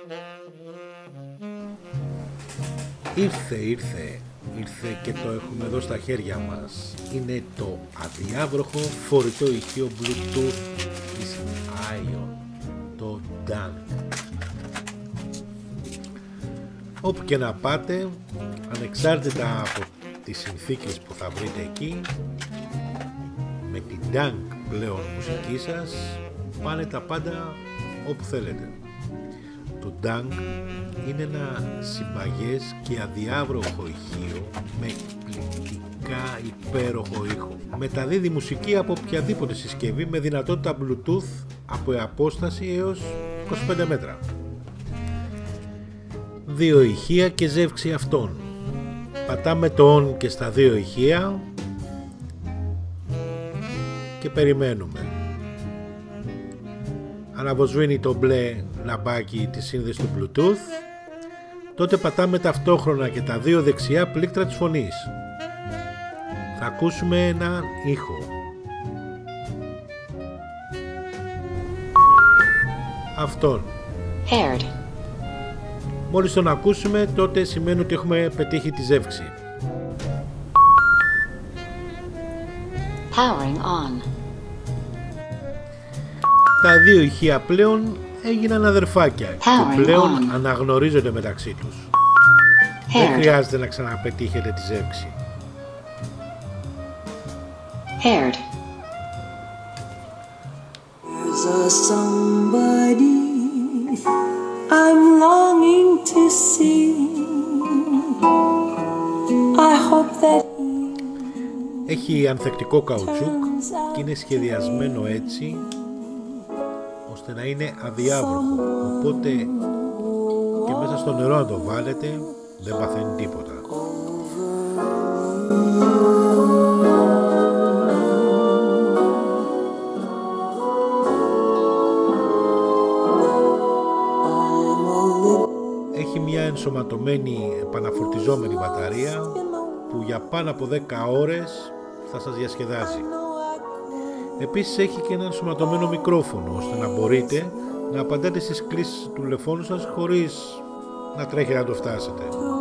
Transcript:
Ήρθε και το έχουμε εδώ στα χέρια μας. Είναι το αδιάβροχο φορητό ηχείο Bluetooth της Ion, το DANK. Όπου και να πάτε, ανεξάρτητα από τις συνθήκες που θα βρείτε εκεί, με την DANK πλέον μουσική σας πάνε τα πάντα όπου θέλετε. Το DANK είναι ένα συμπαγές και αδιάβροχο ηχείο με εκπληκτικά υπέροχο ήχο. Μεταδίδει μουσική από οποιαδήποτε συσκευή με δυνατότητα Bluetooth από απόσταση έως 25 μέτρα. 2 ηχεία και ζεύξη αυτών. Πατάμε το on και στα 2 ηχεία και περιμένουμε. Αναβοσβήνει το μπλε λαμπάκι της σύνδεσης του Bluetooth, τότε πατάμε ταυτόχρονα και τα 2 δεξιά πλήκτρα της φωνής. Θα ακούσουμε έναν ήχο. Αυτόν. Paired. Μόλις τον ακούσουμε, τότε σημαίνει ότι έχουμε πετύχει τη ζεύξη. Powering on. Τα 2 ηχεία πλέον έγιναν αδερφάκια και πλέον αναγνωρίζονται μεταξύ τους. Δεν χρειάζεται να ξαναπετύχετε τη ζεύξη. Paired. There's a somebody I'm longing to see. I hope that Έχει ανθεκτικό καουτσούκ και είναι σχεδιασμένο έτσι ώστε να είναι αδιάβροχο, οπότε και μέσα στο νερό να το βάλετε δεν παθαίνει τίποτα. Έχει μια ενσωματωμένη επαναφορτιζόμενη μπαταρία που για πάνω από 10 ώρες θα σας διασκεδάζει. Επίσης έχει και ένα ενσωματωμένο μικρόφωνο ώστε να μπορείτε να απαντάτε στις κλήσεις του τηλεφώνου σας χωρίς να τρέχετε να το φτάσετε.